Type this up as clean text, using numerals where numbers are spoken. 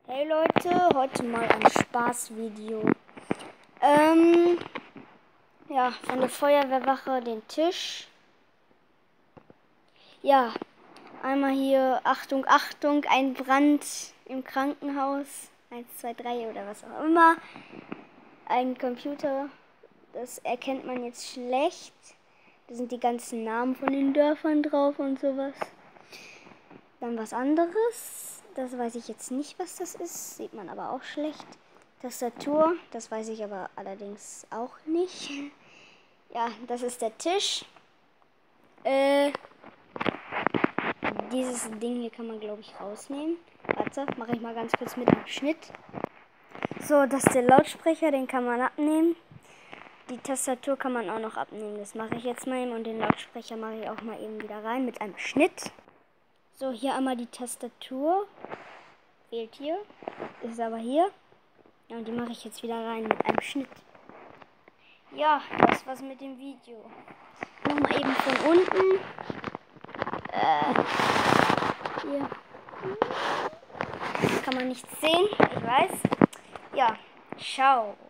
Hey Leute, heute mal ein Spaßvideo. Ja, von der Feuerwehrwache den Tisch. Ja, einmal hier, Achtung, Achtung, ein Brand im Krankenhaus. 1, 2, 3 oder was auch immer. Ein Computer, das erkennt man jetzt schlecht. Da sind die ganzen Namen von den Dörfern drauf und sowas. Dann was anderes. Das weiß ich jetzt nicht, was das ist. Sieht man aber auch schlecht. Tastatur, das weiß ich aber allerdings auch nicht. Ja, das ist der Tisch. Dieses Ding hier kann man, glaube ich, rausnehmen. Warte, mache ich mal ganz kurz mit dem Schnitt. So, das ist der Lautsprecher, den kann man abnehmen. Die Tastatur kann man auch noch abnehmen. Das mache ich jetzt mal eben. Und den Lautsprecher mache ich auch mal eben wieder rein mit einem Schnitt. So, hier einmal die Tastatur. Fehlt hier. Ist aber hier. Ja, und die mache ich jetzt wieder rein mit einem Schnitt. Ja, das war's mit dem Video. Nochmal eben von unten. Hier. Kann man nichts sehen, ich weiß. Ja, ciao.